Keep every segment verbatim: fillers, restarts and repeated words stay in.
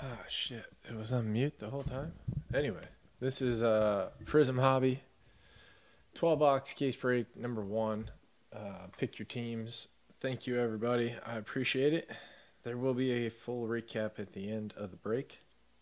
Ah, shit. It was on mute the whole time. Anyway, this is uh, Prizm Hobby. twelve box case break number one. Uh, pick your teams. Thank you, everybody. I appreciate it. There will be a full recap at the end of the break.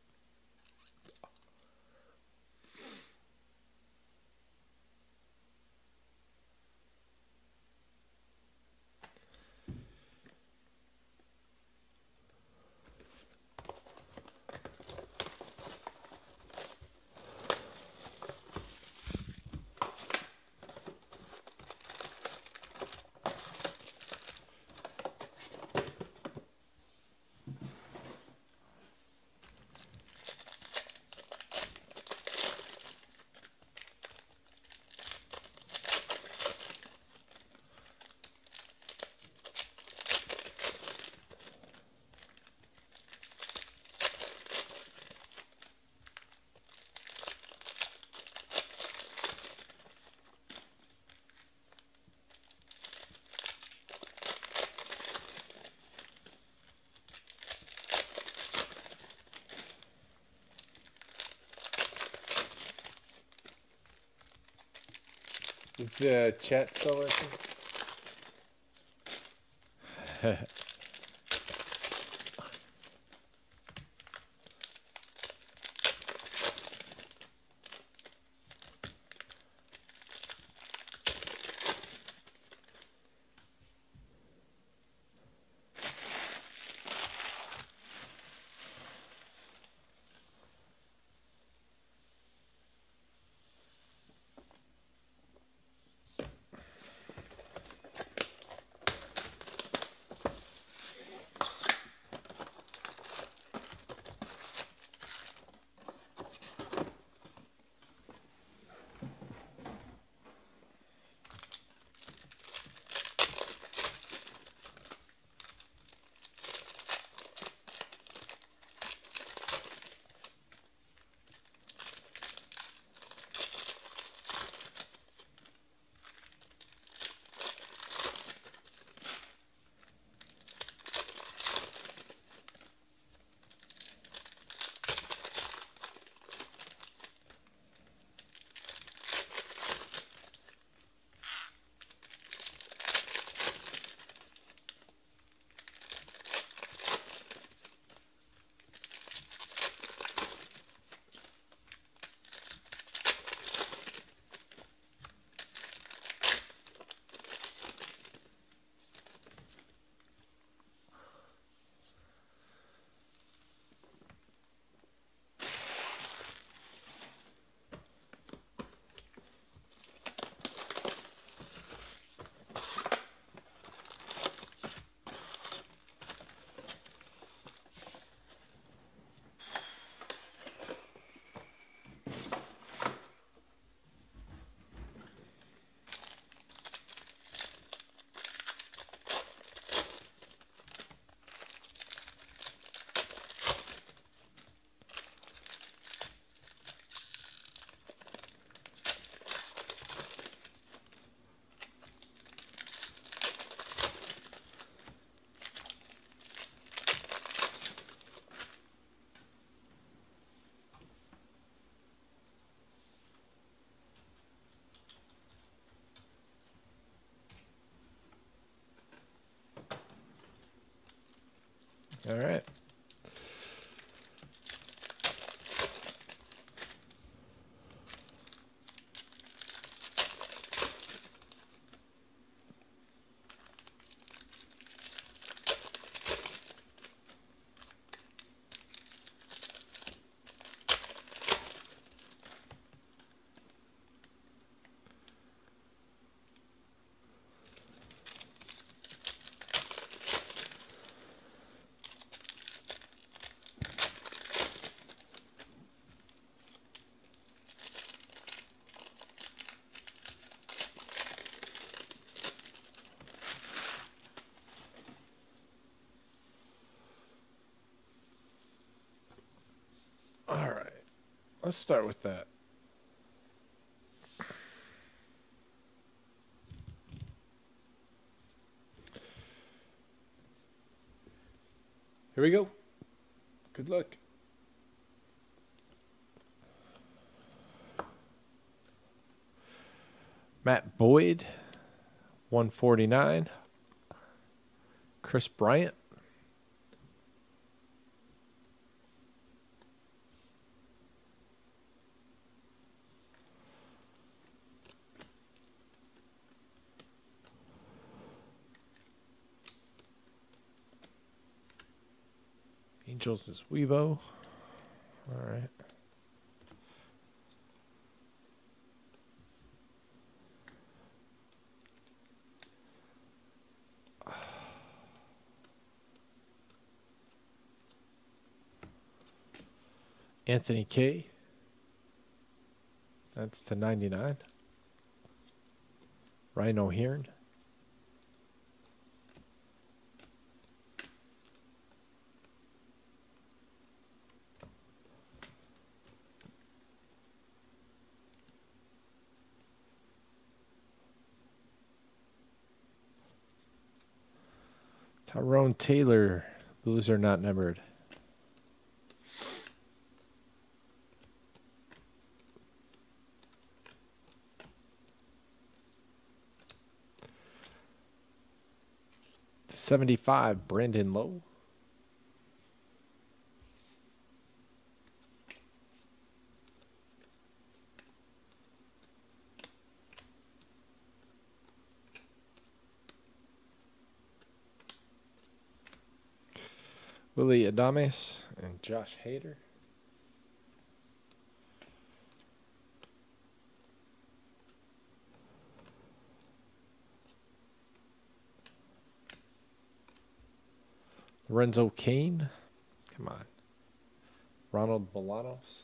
Is the chat still working? All right. All right. Let's start with that. Here we go. Good luck. Matt Boyd, one forty-nine. Chris Bryant. Angels is Weibo. All right. Anthony K. That's to ninety-nine. Ryan O'Hearn. Tyrone Taylor. Blues are not numbered. seventy-five, Brandon Lowe. Willie Adames and Josh Hader. Lorenzo Kane. Come on. Ronald Bolanos.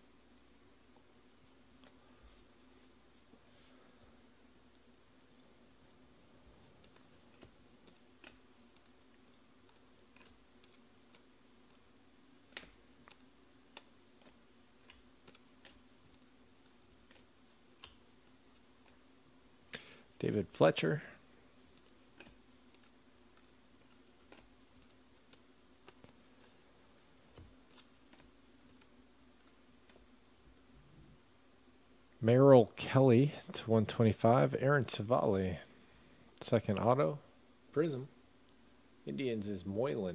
David Fletcher. Merrill Kelly to one twenty-five. Aaron Savali. Second auto. Prizm. Indians is Moylan.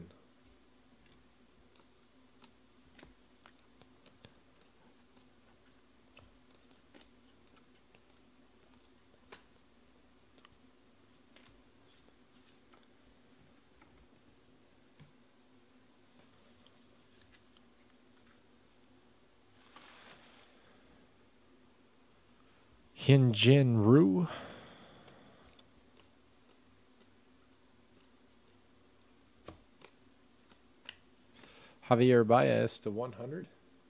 Hyunjin Ryu. Javier Baez to one hundred.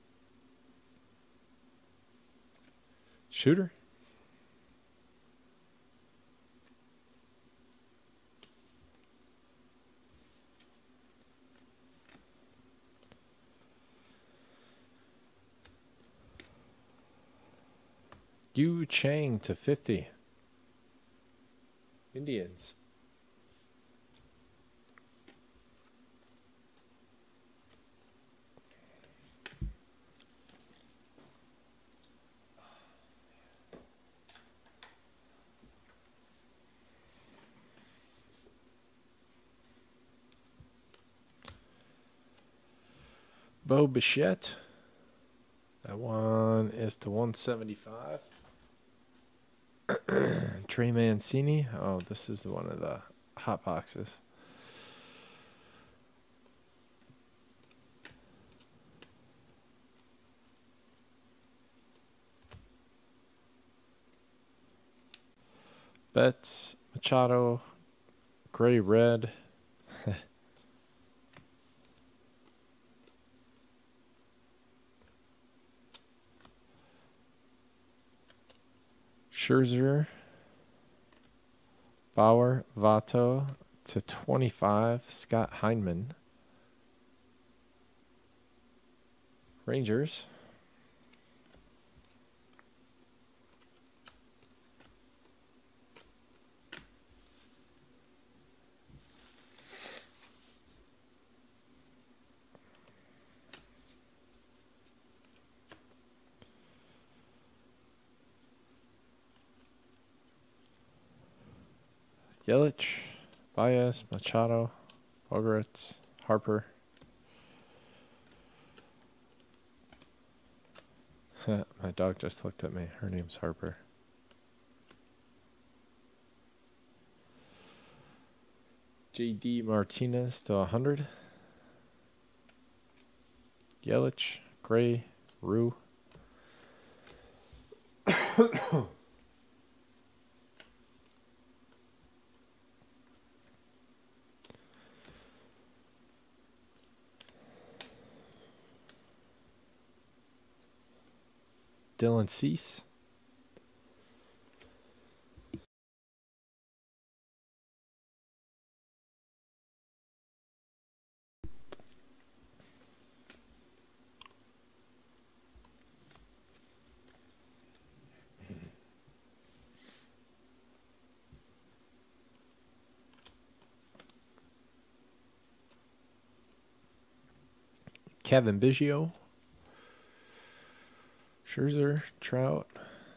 Shooter. Yu Chang to fifty. Indians. Bo Bichette. That one is to one seventy-five. Trey Mancini. Oh, this is one of the hot boxes. Betts, Machado, Gray Red. Scherzer, Bauer, Vato to twenty-five. Scott Heineman. Rangers. Yelich, Baez, Machado, Bogaerts, Harper. My dog just looked at me. Her name's Harper. J D Martinez to one hundred. Yelich, Gray, Rue. Dylan Cease. Kevin Biggio. Scherzer, Trout.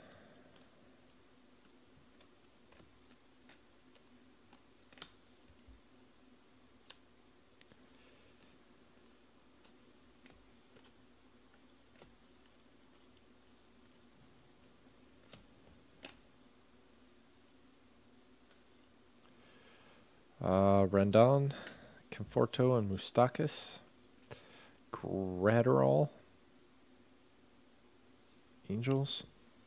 Uh, Rendon, Conforto, and Moustakas. Gratterall. Angels.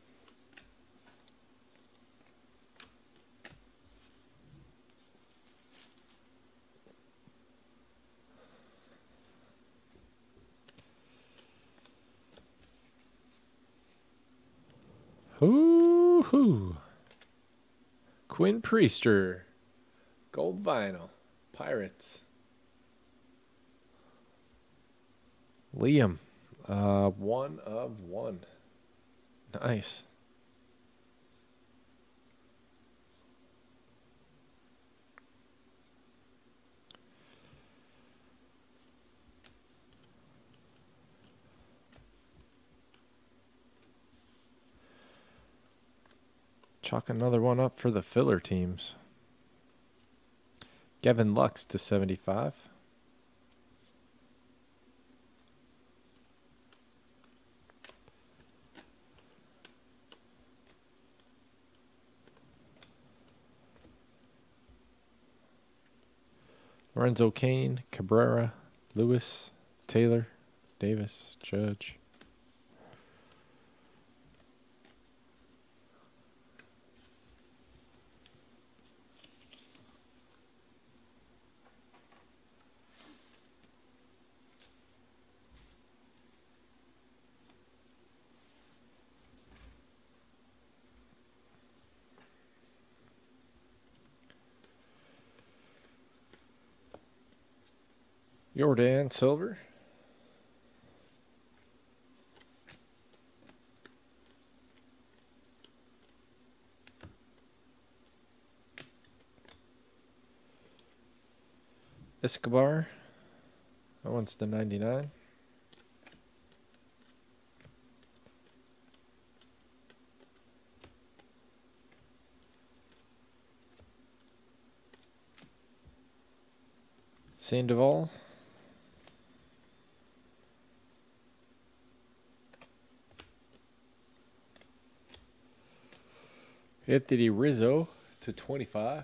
Hoo hoo. Quinn Priester. Gold vinyl. Pirates. Liam. Uh, one of one. Nice. Chalk another one up for the filler teams. Gavin Lux to seventy-five. Lorenzo Cain, Cabrera, Lewis, Taylor, Davis, Judge. Jordan Silver. Escobar. That one's the ninety-nine. Sandoval. Anthony Rizzo to twenty-five.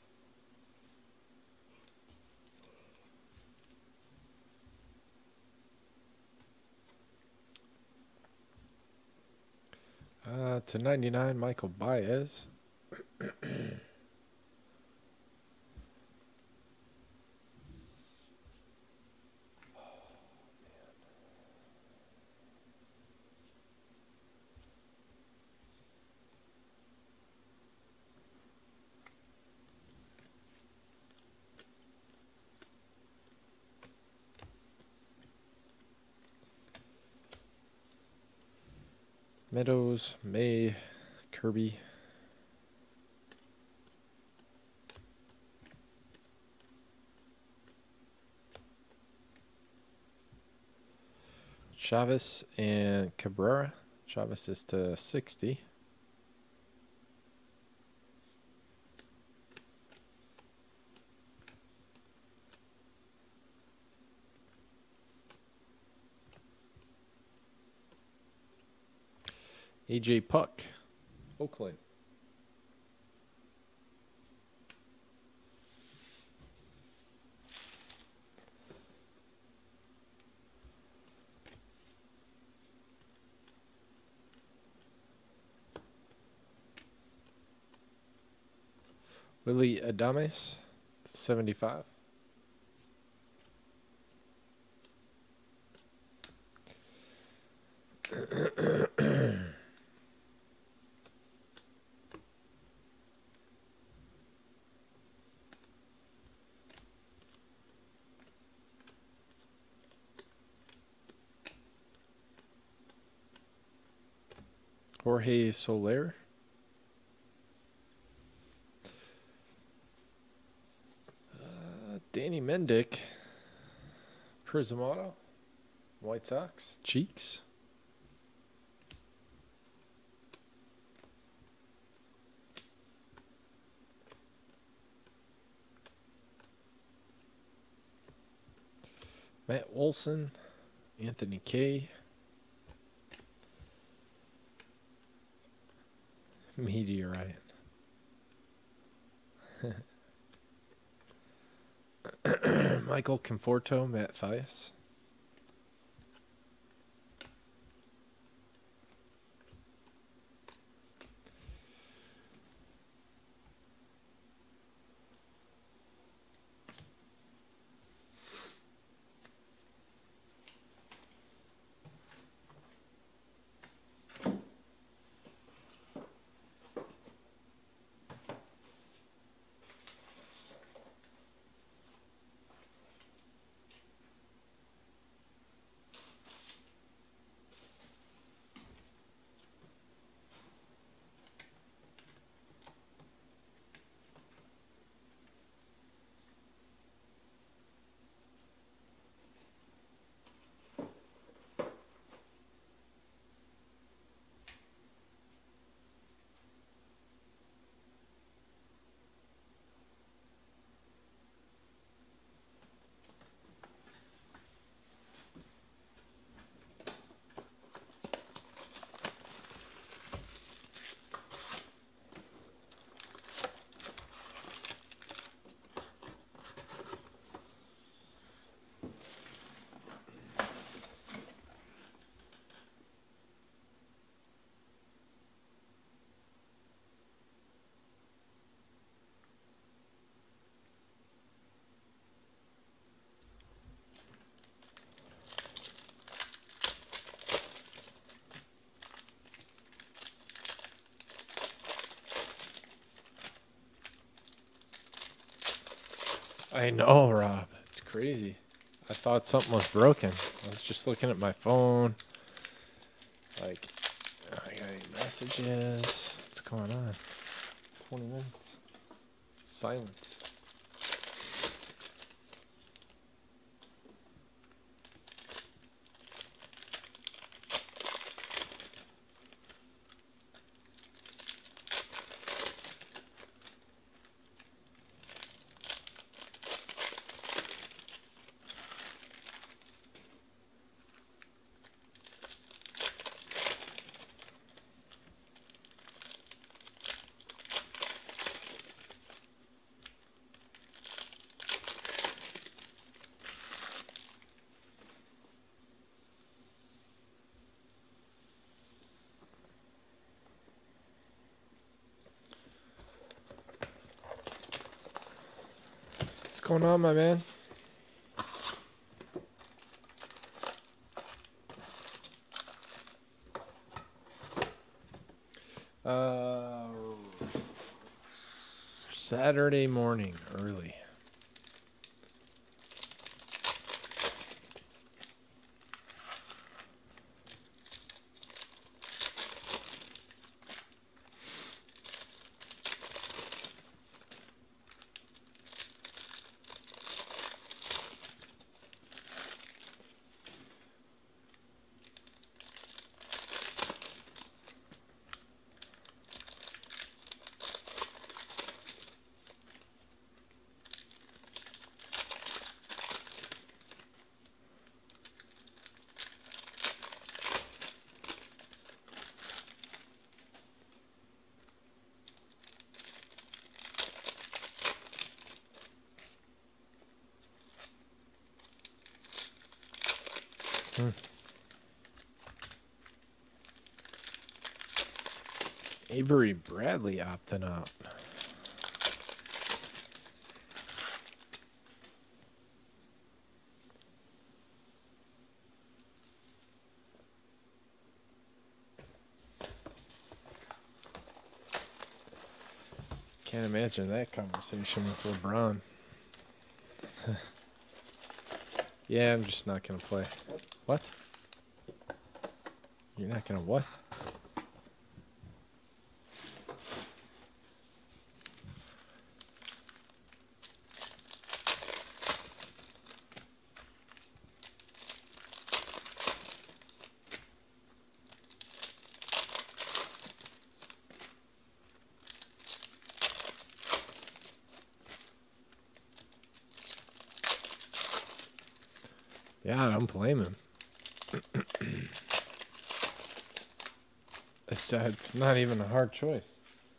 Uh, to ninety-nine, Michael Baez. Meadows, May, Kirby. Chavez and Cabrera. Chavez is to sixty. A J Puck, Oakland. Willie Adames, seventy-five. Jorge Soler. Uh, Danny Mendick. Prizm Auto. White Sox. Cheeks. Matt Olson. Anthony K. Meteorite. Michael Conforto, Matt Thias. I know, Rob. It's crazy. I thought something was broken. I was just looking at my phone. Like, I got any messages? What's going on? twenty minutes. Silence. What's going on, my man? Uh, Saturday morning, early. Avery Bradley opting out. Can't imagine that conversation with LeBron. Yeah, I'm just not going to play. What? You're not going to what? Yeah, I don't blame him. It's, uh, it's not even a hard choice.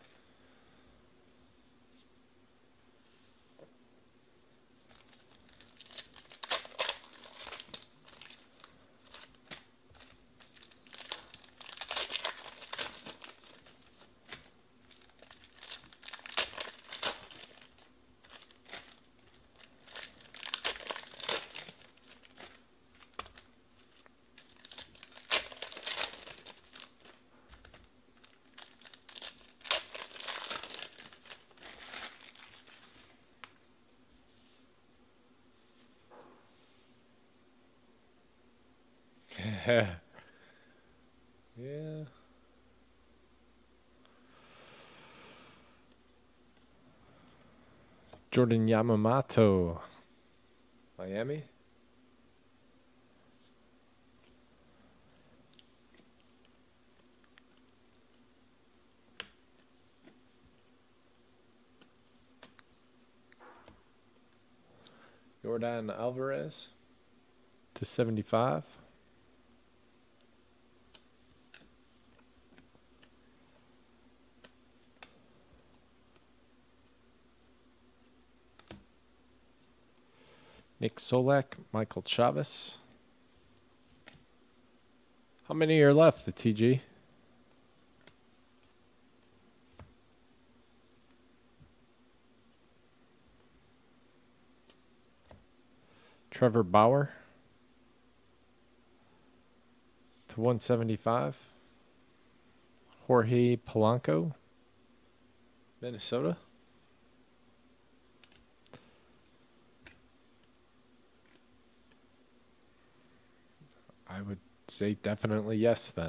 Yeah. Jordan Yamamoto. Miami? Jordan Alvarez to seventy-five. Nick Solak, Michael Chavez. How many are left, the T G? Trevor Bauer to one seventy-five. Jorge Polanco, Minnesota. I would say definitely yes then.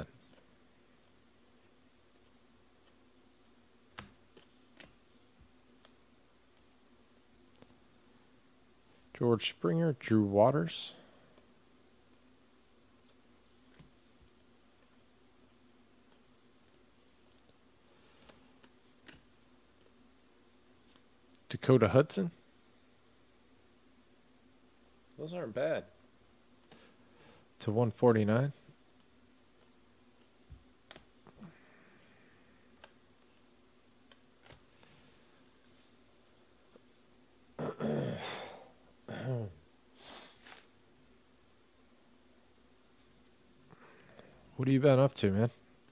George Springer, Drew Waters. Dakota Hudson. Those aren't bad. To one forty-nine. What have you been up to, man?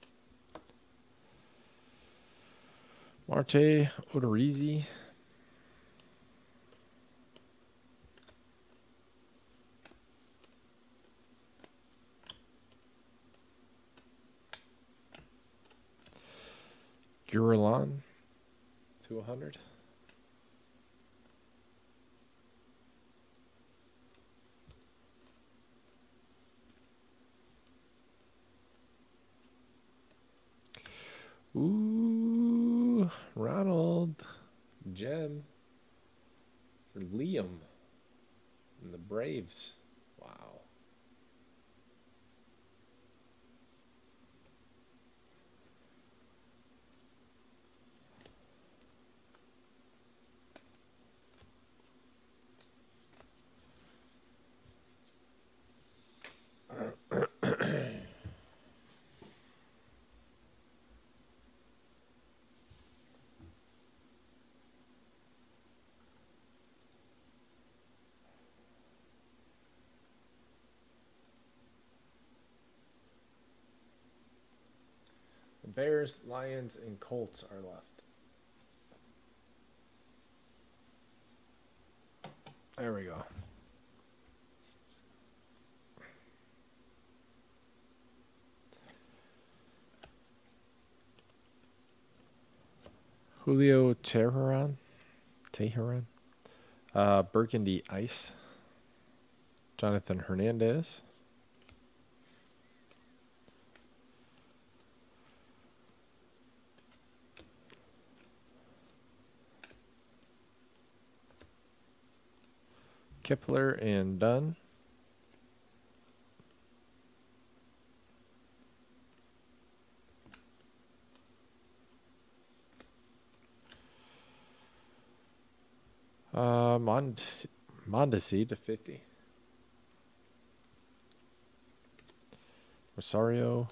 Marte Odorizzi. Gurulon to one hundred. Ooh, Ronald Gem for Liam and the Braves. Wow. Bears, Lions, and Colts are left. There we go. Julio Teheran. Teheran. Uh, Burgundy Ice. Jonathan Hernandez. Kepler and Dunn. Uh, Mond Mondesi to fifty. Rosario.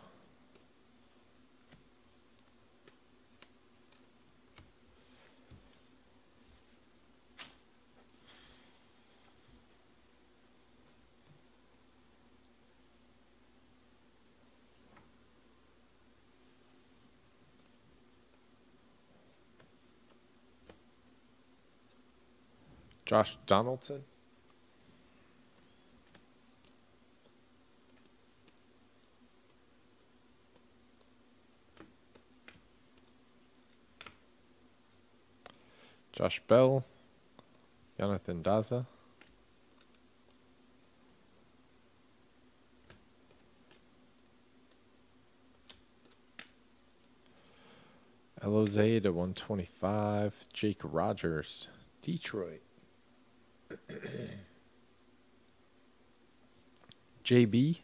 Josh Donaldson. Josh Bell. Jonathan Daza. Eloze to one twenty-five. Jake Rogers. Detroit. J B.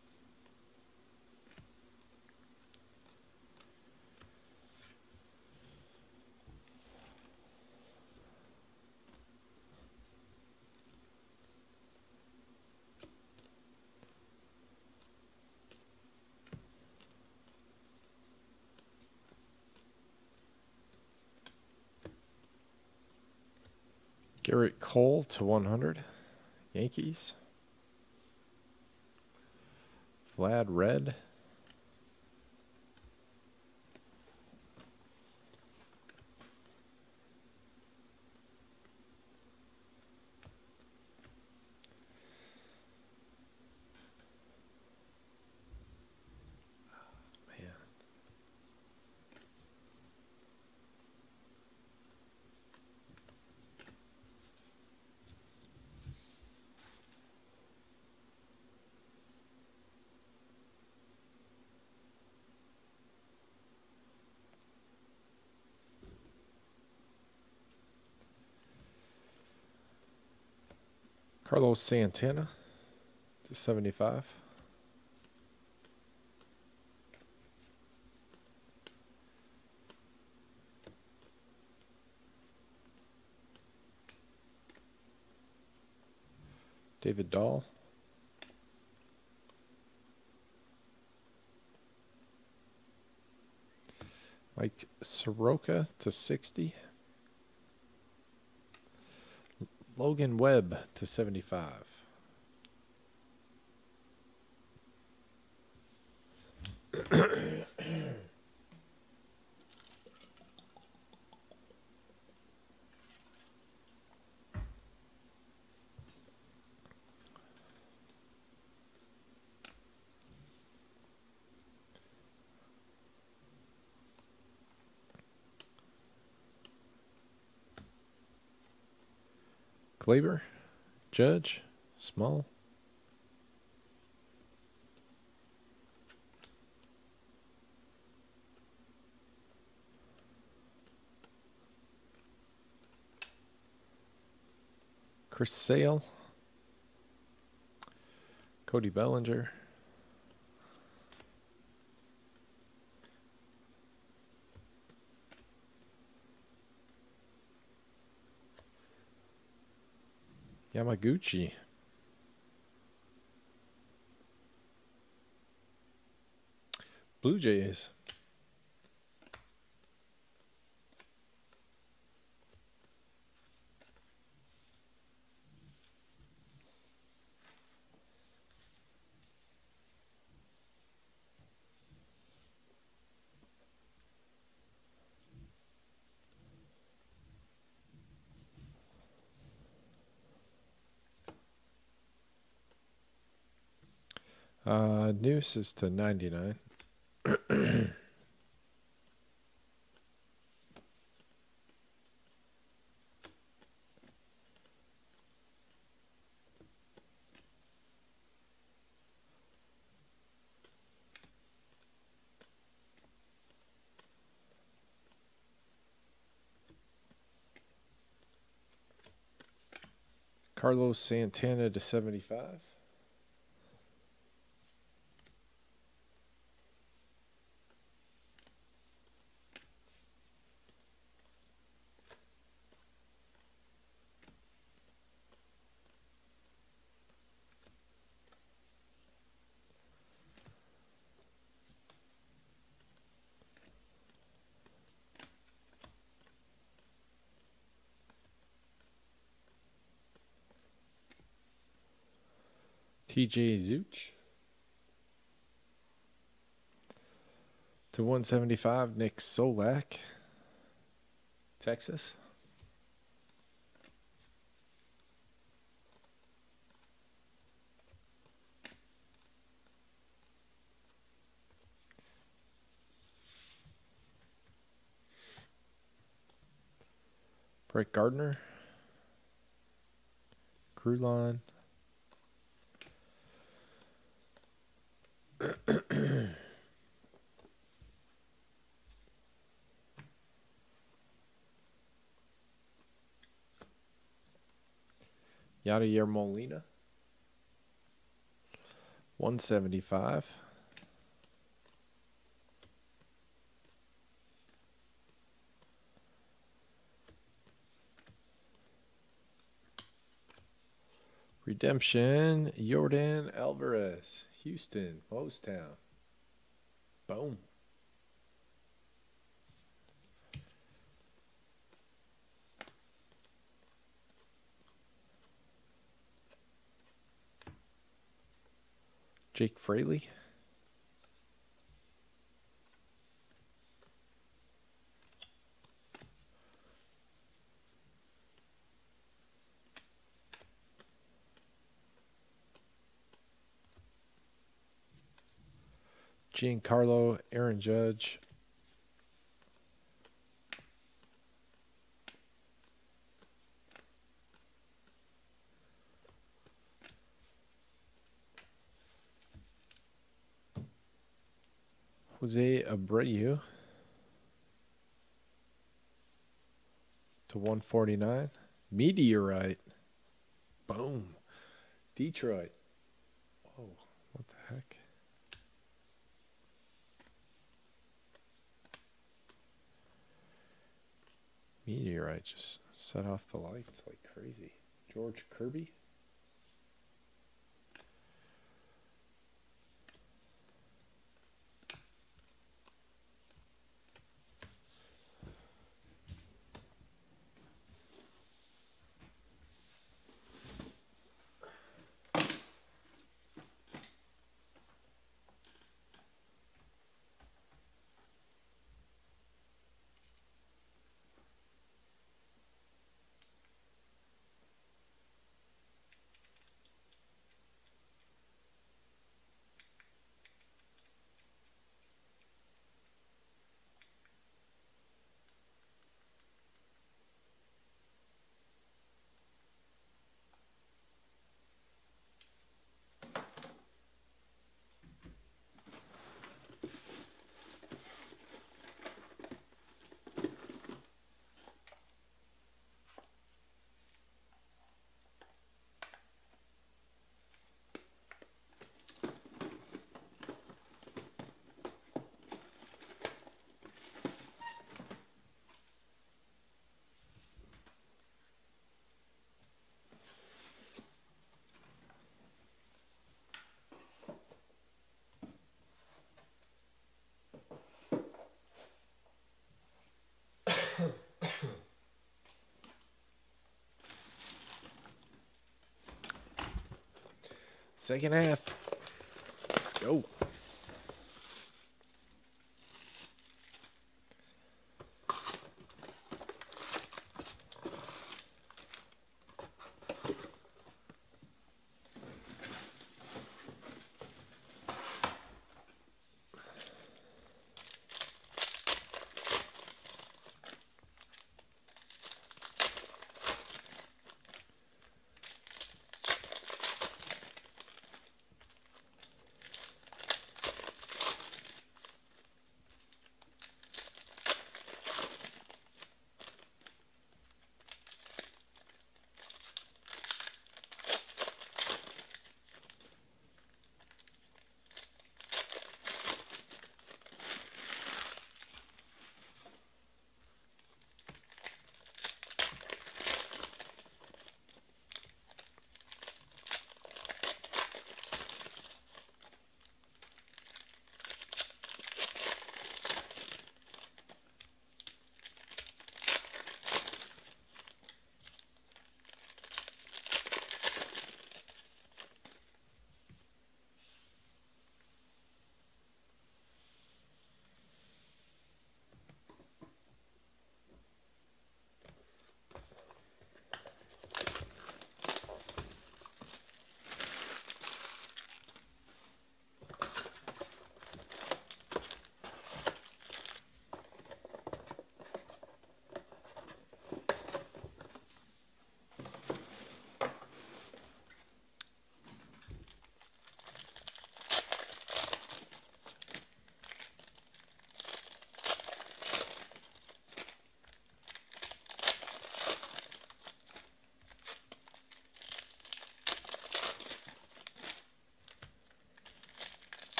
Garrett Cole to one hundred. Yankees. Vlad Red. Man. Carlos Santana to seventy-five. David Dahl. Mike Soroka to sixty. Logan Webb to seventy-five. Glaber, Judge, Small. Chris Sale. Cody Bellinger. Yamaguchi. Blue Jays. Uh, Noose is to ninety-nine. Carlos Santana to seventy-five. T J Zooch to one seventy-five. Nick Solak, Texas. Brett Gardner, Krulon. Yadier Molina, one seventy-five. Redemption, Jordan Alvarez, Houston, Mostown. Boom. Jake Fraley. Giancarlo, Aaron Judge. Jose Abreu to one forty-nine. Meteorite. Boom. Detroit. Whoa, what the heck? Meteorite just set off the lights like crazy. George Kirby. Second half. Let's go.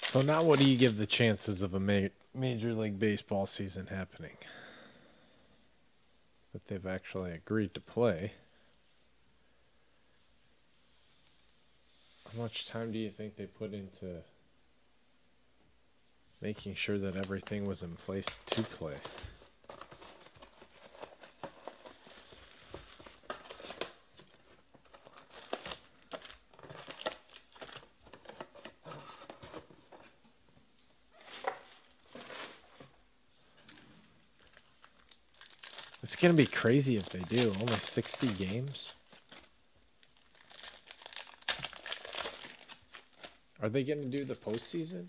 So now what do you give the chances of a ma Major League Baseball season happening? That they've actually agreed to play. How much time do you think they put into making sure that everything was in place to play? It's going to be crazy if they do. Only sixty games. Are they going to do the postseason?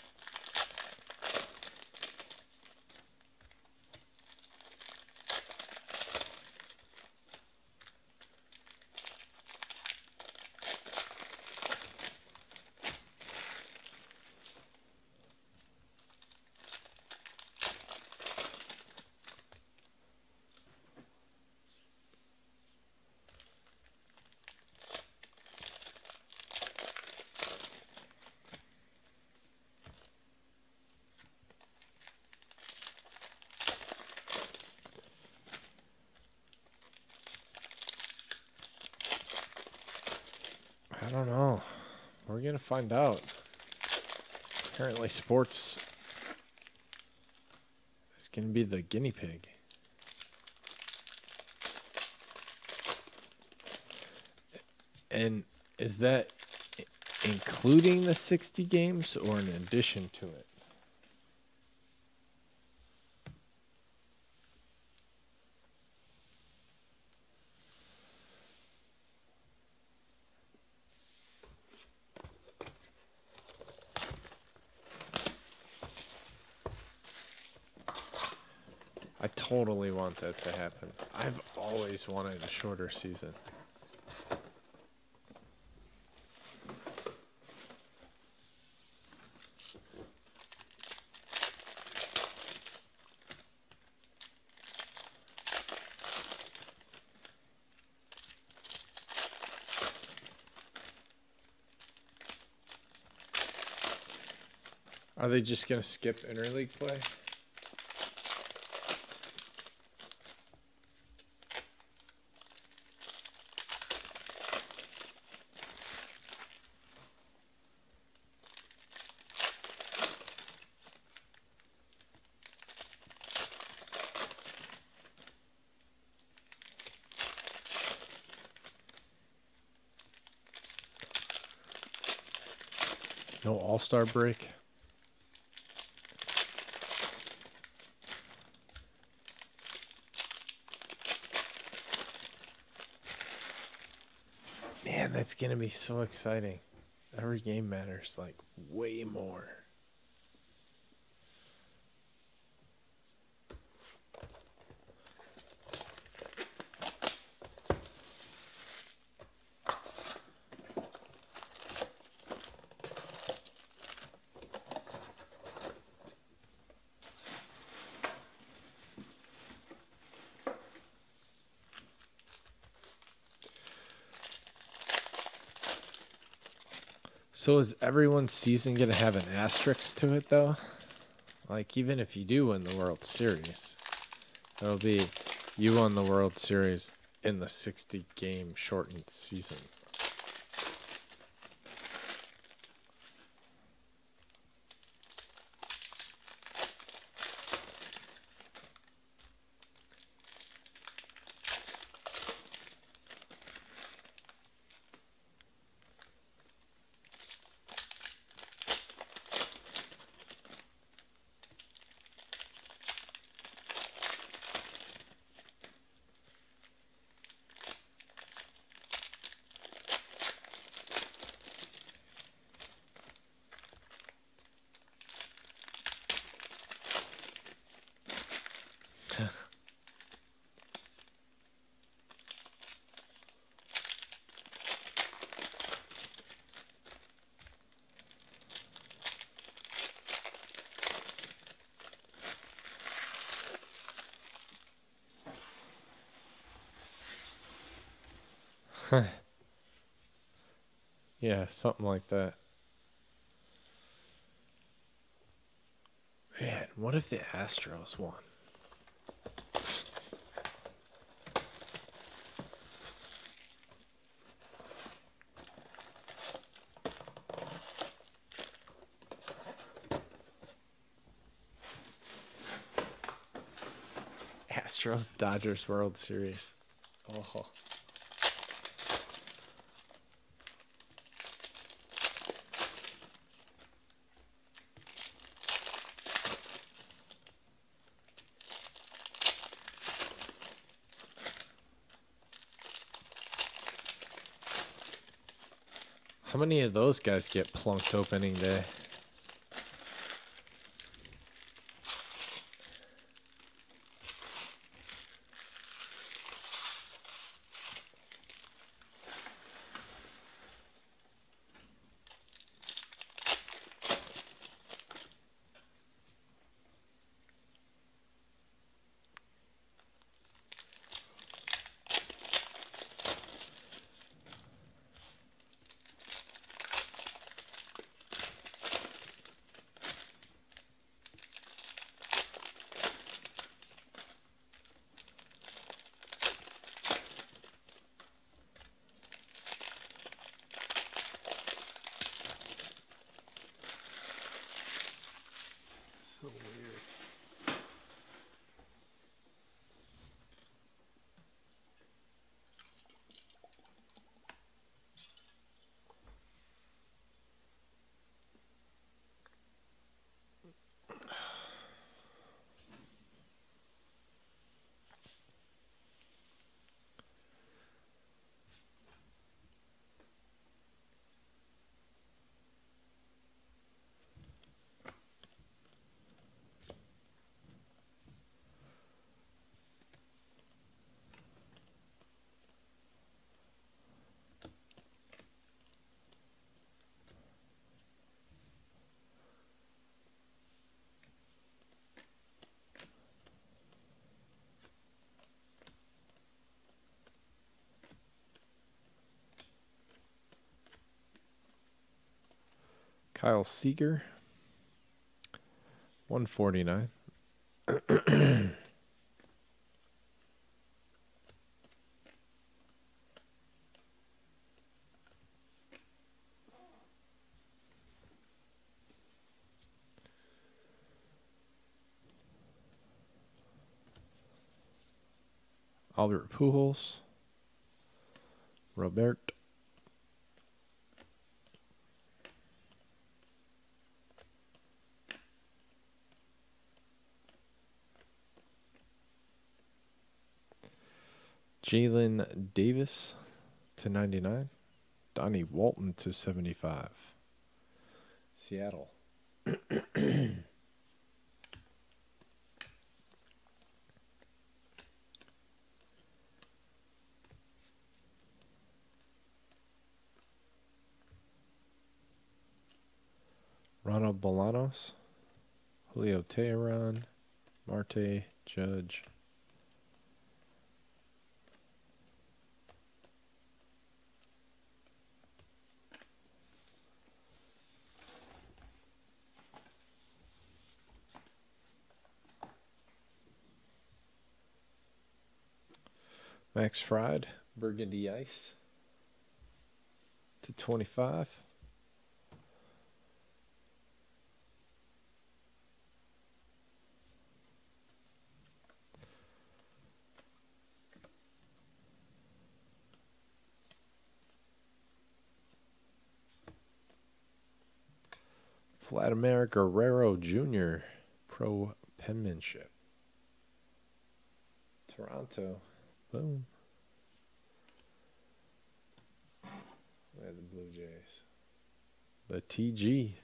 I don't know. We're going to find out. Apparently sports is going to be the guinea pig. And is that including the sixty games or in addition to it? I totally want that to happen. I've always wanted a shorter season. Are they just going to skip interleague play? No all-star break? Man, that's going to be so exciting. Every game matters, like, way more. So is everyone's season going to have an asterisk to it, though? Like, even if you do win the World Series, it'll be you won the World Series in the sixty-game shortened season. Yeah, something like that. Man, what if the Astros won? Astros Dodgers World Series. Oh. How many of those guys get plunked opening day? So weird. Kyle Seager, one forty-nine. Albert Pujols, Robert, Jalen Davis to ninety-nine, Donnie Walton to seventy-five. Seattle. Ronald Bolanos, Julio Teheran, Marte, Judge. Max Fried, Burgundy Ice to twenty-five. Vladimir Guerrero Junior Pro Penmanship. Toronto. Boom. We have the Blue Jays. The T G.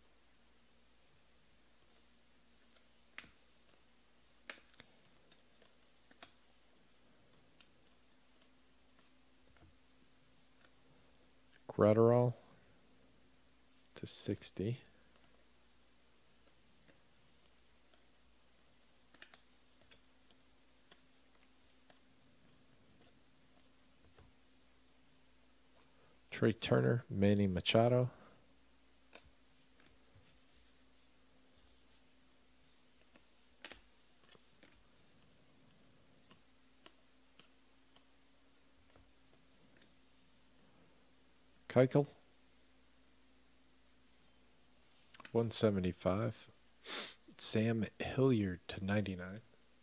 Gratterall to sixty. Trey Turner, Manny Machado. Keuchel. one seventy-five. Sam Hilliard to ninety-nine.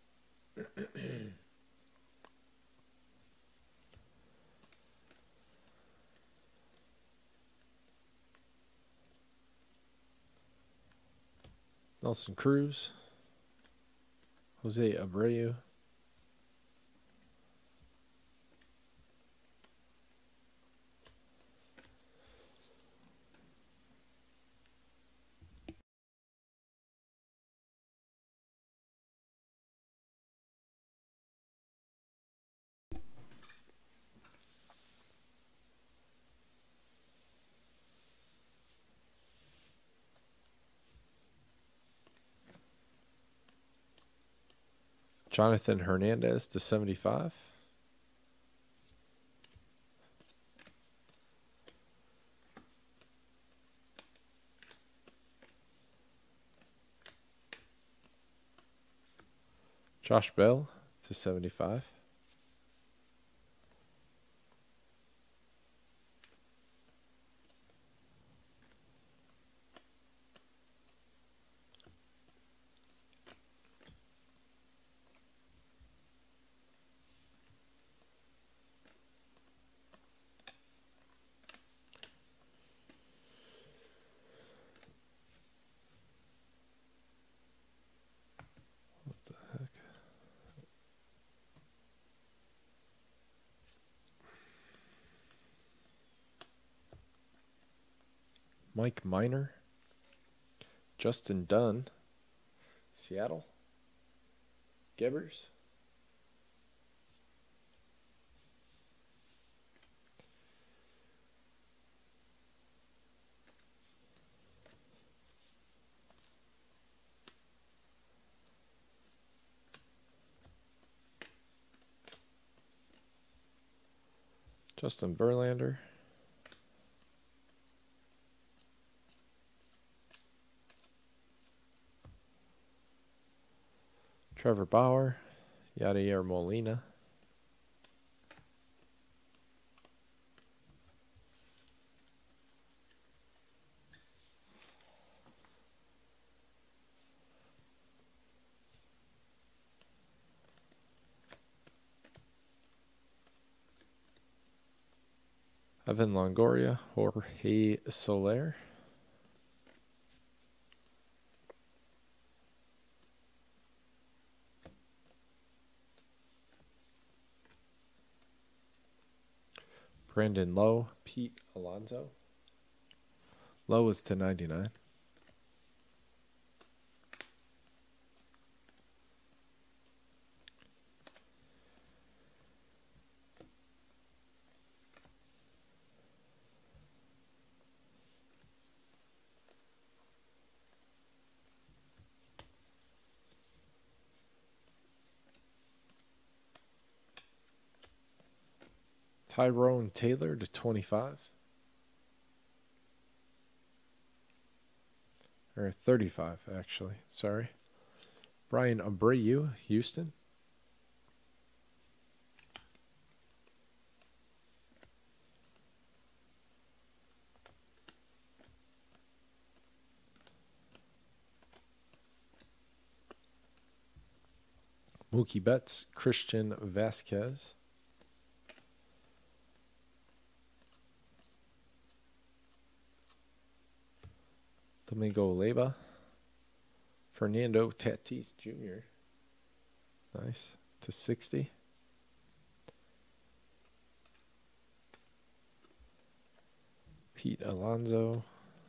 Nelson Cruz. Jose Abreu. Jonathan Hernandez to seventy-five. Josh Bell to seventy-five. What the heck? Mike Minor. Justin Dunn. Seattle. Gibbers. Justin Verlander. Trevor Bauer. Yadier Molina. Evan Longoria. Jorge Soler. Brandon Lowe. Pete Alonso. Lowe is to ninety-nine. Tyrone Taylor to twenty-five. Or thirty-five, actually. Sorry. Brian Abreu, Houston. Mookie Betts, Christian Vasquez. Domingo Leyba. Fernando Tatis Junior Nice. To sixty. Pete Alonso.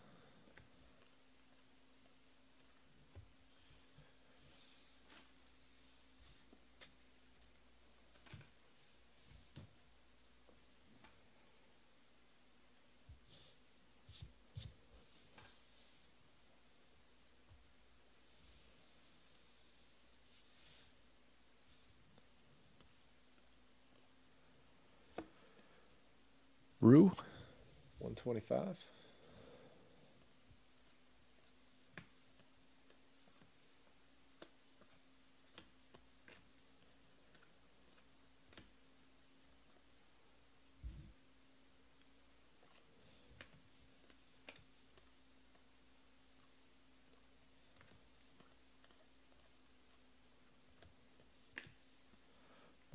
Rue, one twenty-five.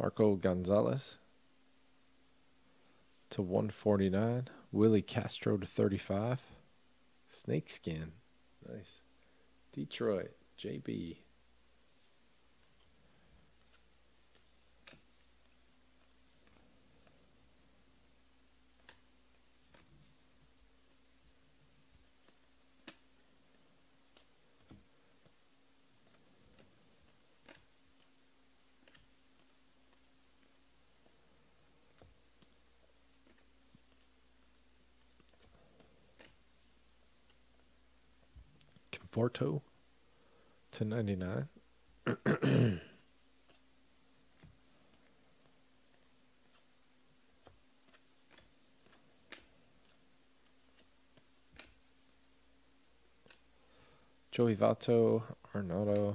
Marco Gonzalez to one forty-nine. Willie Castro to thirty-five. Snakeskin. Nice. Detroit. J B. Conforto to ninety-nine. Joey Votto, Arnaudo.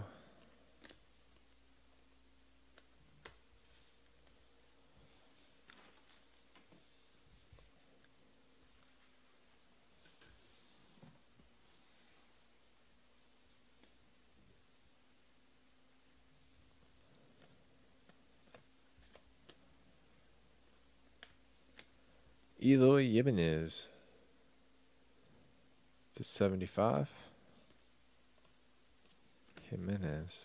Eloy Jimenez to seventy-five. Jimenez.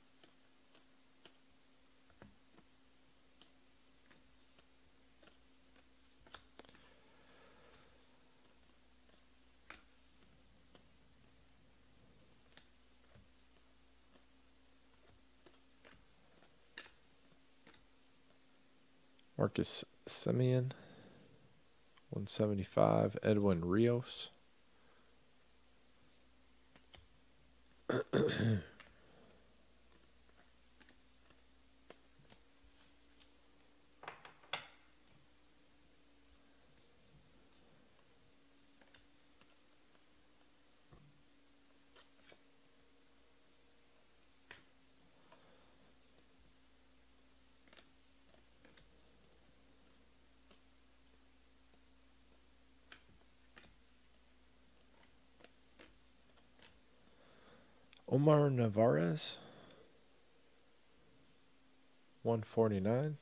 Marcus Semien. one seventy-five. Edwin Rios. Omar Navarez, one forty-nine.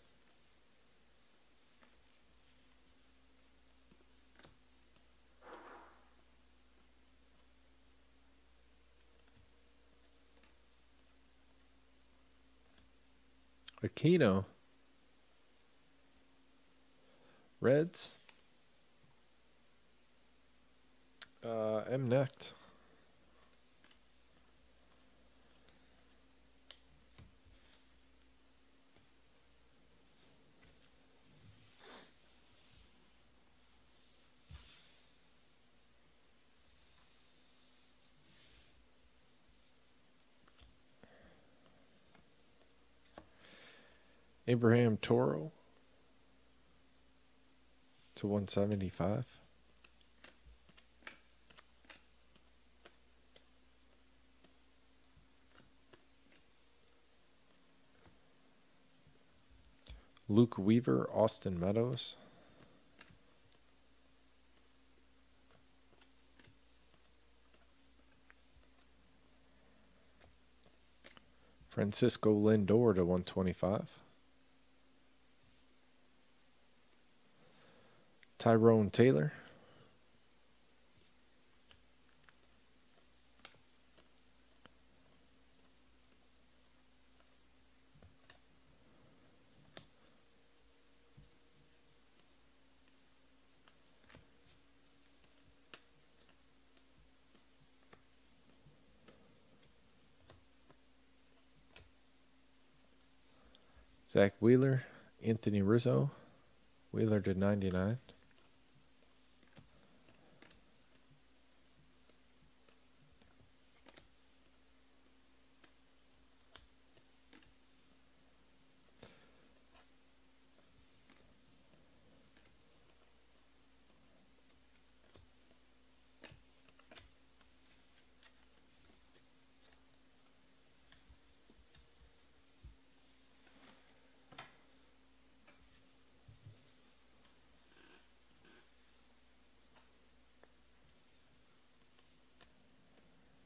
Aquino. Reds. Uh, M. Necht. Abraham Toro to one seventy-five. Luke Weaver, Austin Meadows. Francisco Lindor to one twenty-five. Tyrone Taylor. Zach Wheeler, Anthony Rizzo. Wheeler to ninety-nine.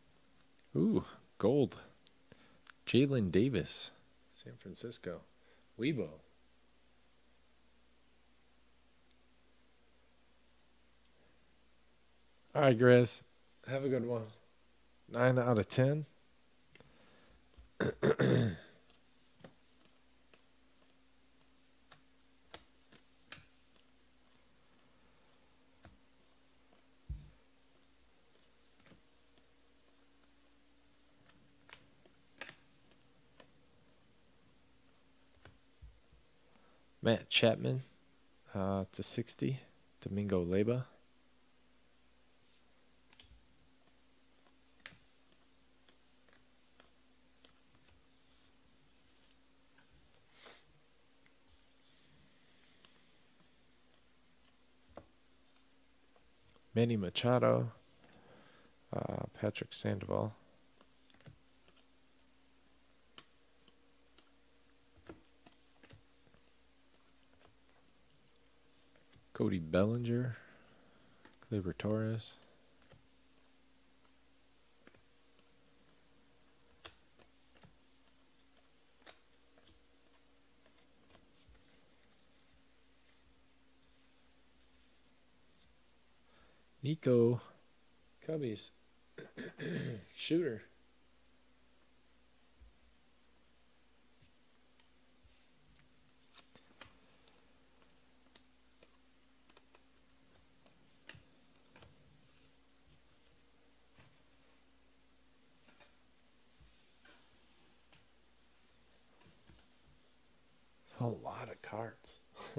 Ooh, gold. Jalen Davis, San Francisco. Weibo. All right, Grizz. Have a good one. Nine out of ten. Matt Chapman uh, to sixty. Domingo Leba. Manny Machado. Uh, Patrick Sandoval. Cody Bellinger. Gleyber Torres. Nico. Cubbies. Shooter. It's a lot of cards.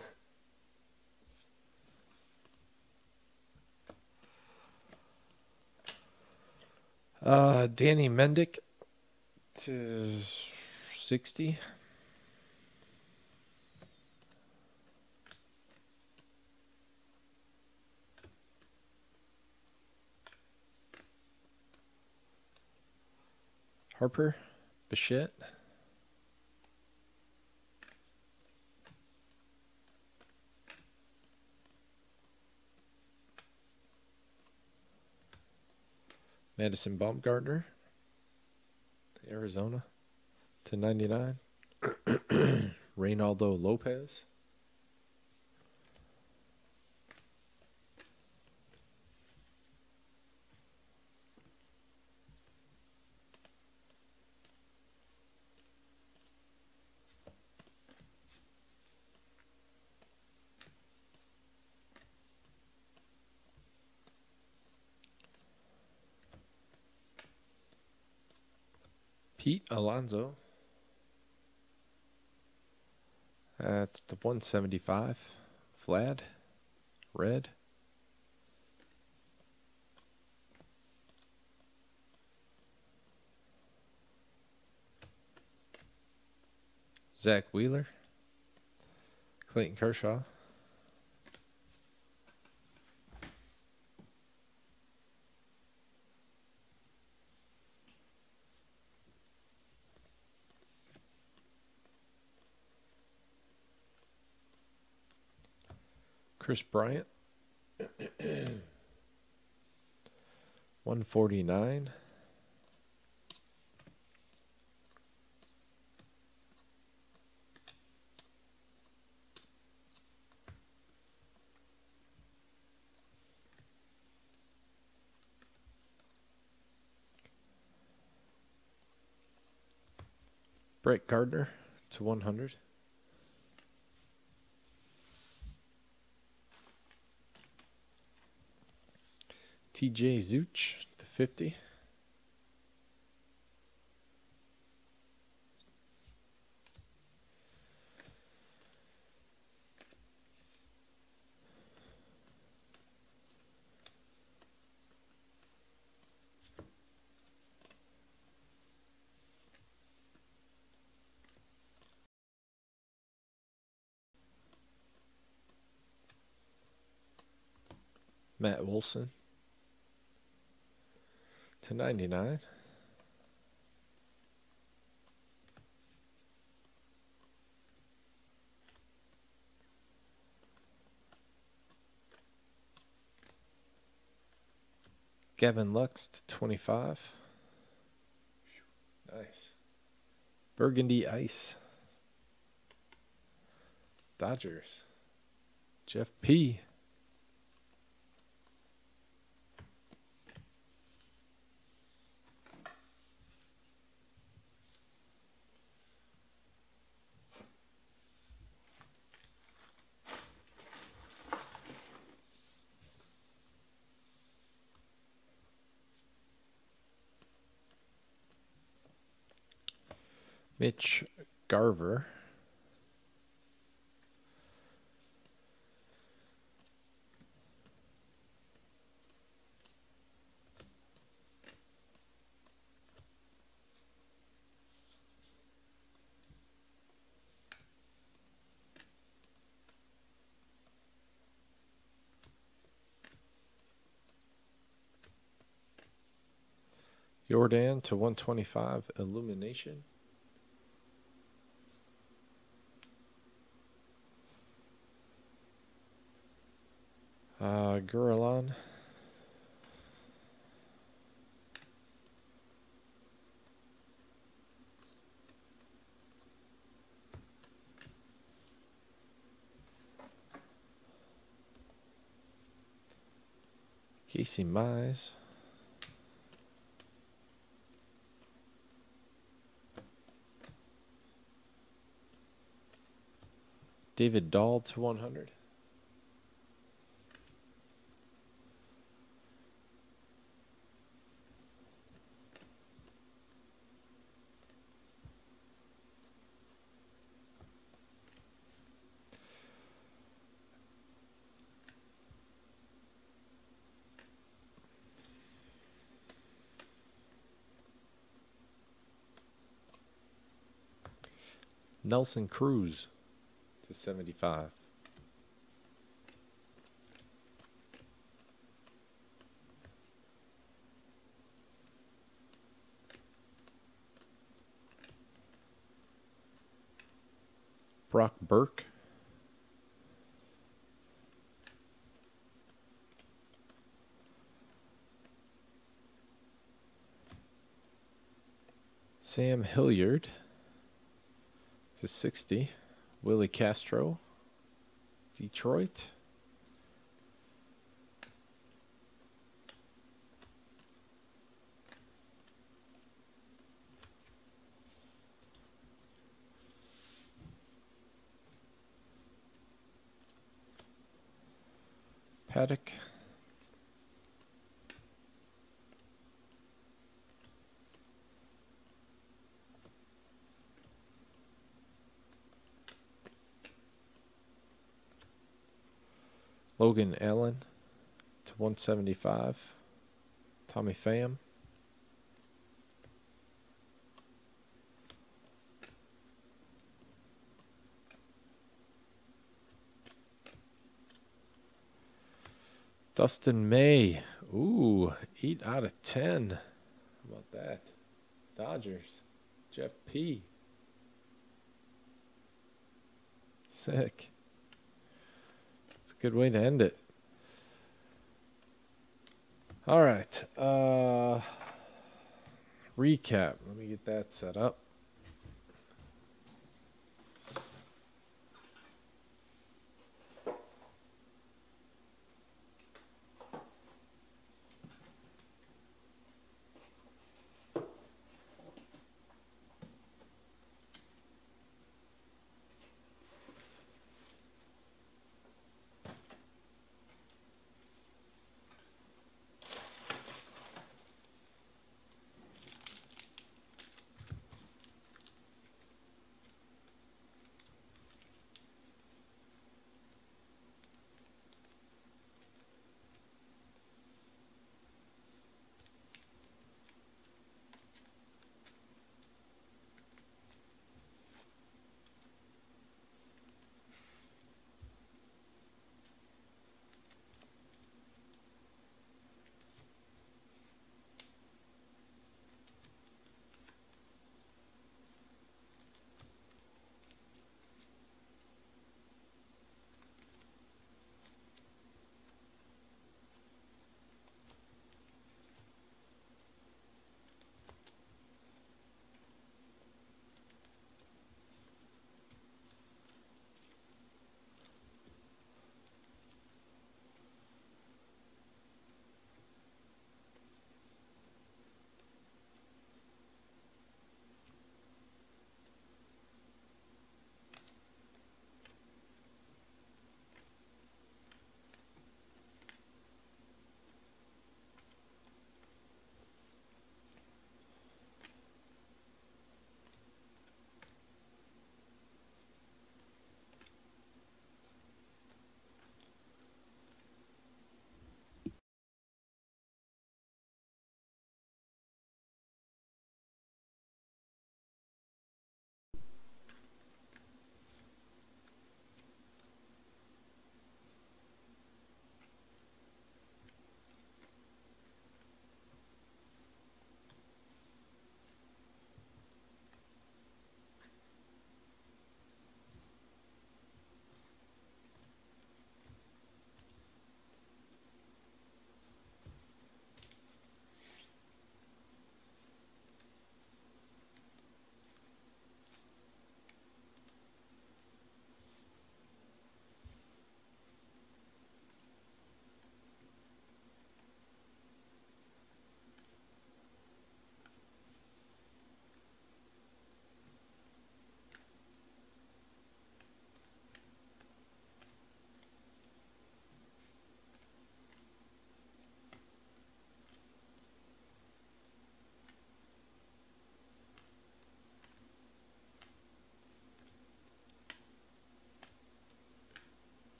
uh, Danny Mendick to sixty. Harper, Bichette. Madison Baumgartner, Arizona to ninety-nine. Reynaldo Lopez. Pete Alonso. That's the one seventy-five. Vlad. Red. Zach Wheeler. Clayton Kershaw. Chris Bryant. one forty-nine. Brett Gardner to one hundred. T J Zooch to fifty. Matt Wilson to ninety-nine. Gavin Lux to twenty-five. Nice. Burgundy Ice. Dodgers. Jeff P. Mitch Garver. Jordan to one twenty-five Illumination. Uh, Gurulon. Casey Mize. David Dahl to one hundred. Nelson Cruz to seventy-five. Brock Burke. Sam Hilliard to sixty. Willie Castro, Detroit. Paddock. Logan Allen to one seventy-five. Tommy Pham. Dustin May. Ooh, eight out of ten. How about that? Dodgers. Jeff P. Sick. It's a good way to end it. All right. Uh, recap. Let me get that set up.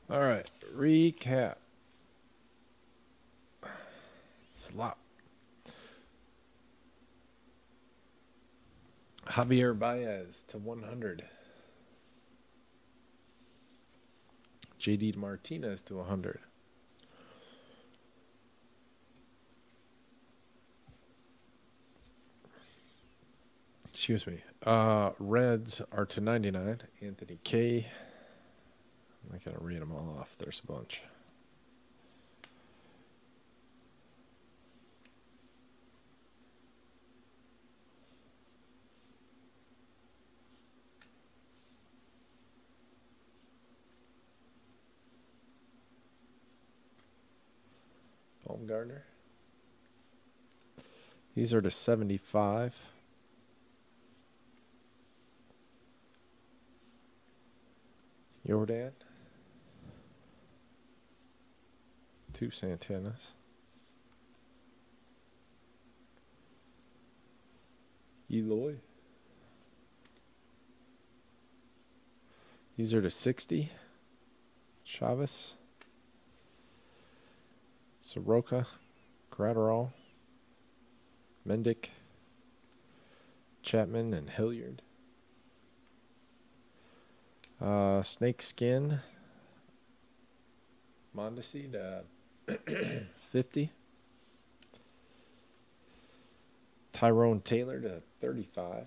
All right, recap. It's a lot. Javier Baez to one hundred. J D Martinez to one hundred. Excuse me. Uh, Reds are to ninety-nine. Anthony K. I gotta read them all off. There's a bunch. Baumgartner. These are to seventy-five. Jordan. Two Santanas. Eloy. These are to sixty. Chavez. Soroka. Gratterall. Mendick. Chapman and Hilliard. Uh, Snake Skin. Mondesi to fifty. Tyrone Taylor to thirty-five.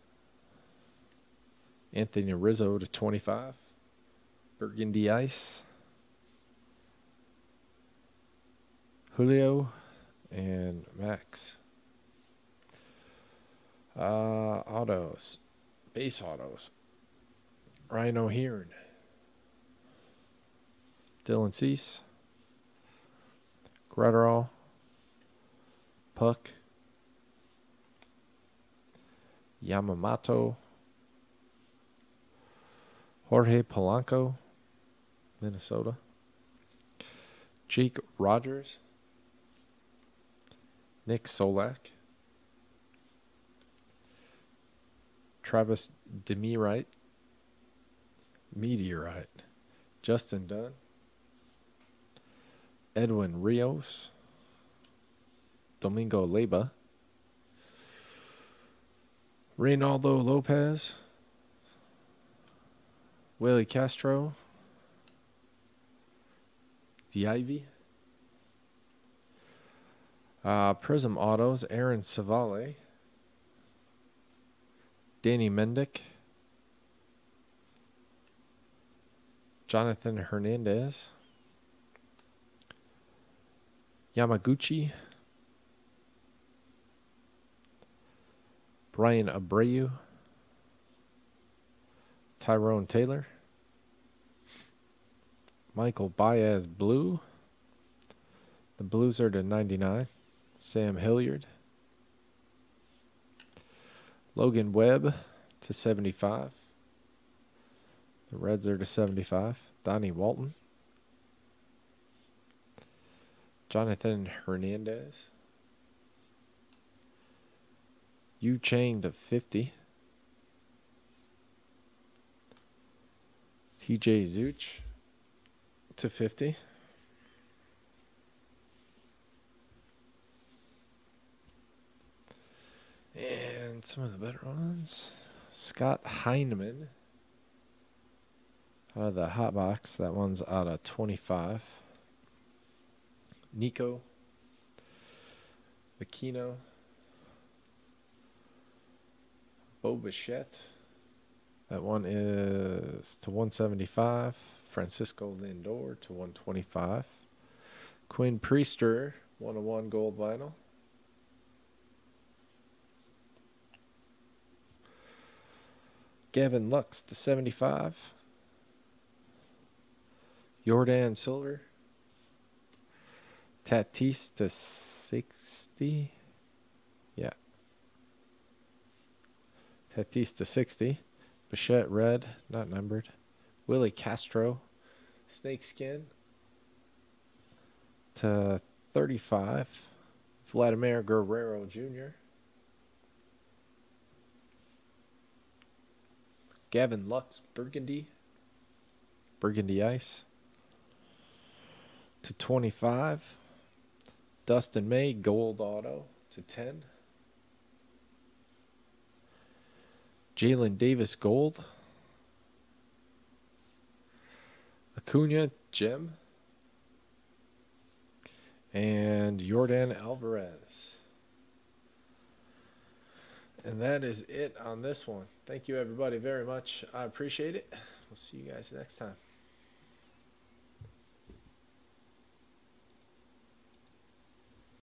Anthony Rizzo to twenty-five. Burgundy Ice. Julio and Max. Uh, autos. Base autos. Ryan O'Hearn. Dylan Cease. Gratterall. Puck. Yamamoto. Jorge Polanco. Minnesota. Jake Rogers. Nick Solak. Travis Demeerite. Meteorite. Justin Dunn. Edwin Rios. Domingo Leyba. Reynaldo Lopez. Willie Castro. D'Ivy. Uh, Prizm Autos. Aaron Savale. Danny Mendick. Jonathan Hernandez. Yamaguchi. Brian Abreu. Tyrone Taylor. Michael Baez Blue. The Blues are to ninety-nine. Sam Hilliard. Logan Webb to seventy-five. The Reds are to seventy-five. Donnie Walton. Jonathan Hernandez. Yu Chang to fifty. T J Zuch to fifty. And some of the better ones. Scott Heineman. Out of the hot box. That one's out of twenty-five. Nico. Aquino. Bo Bichette. That one is to one seventy-five. Francisco Lindor to one twenty-five. Quinn Priester, one oh one gold vinyl. Gavin Lux to seventy-five. Jordan Silver. Tatis to sixty. Yeah. Tatis to sixty. Bichette red, not numbered. Willie Castro. Snakeskin to thirty-five. Vladimir Guerrero Junior Gavin Lux Burgundy. Burgundy Ice. to twenty-five. Dustin May, gold auto to ten. Jalen Davis, gold. Acuna, gem. And Jordan Alvarez. And that is it on this one. Thank you, everybody, very much. I appreciate it. We'll see you guys next time.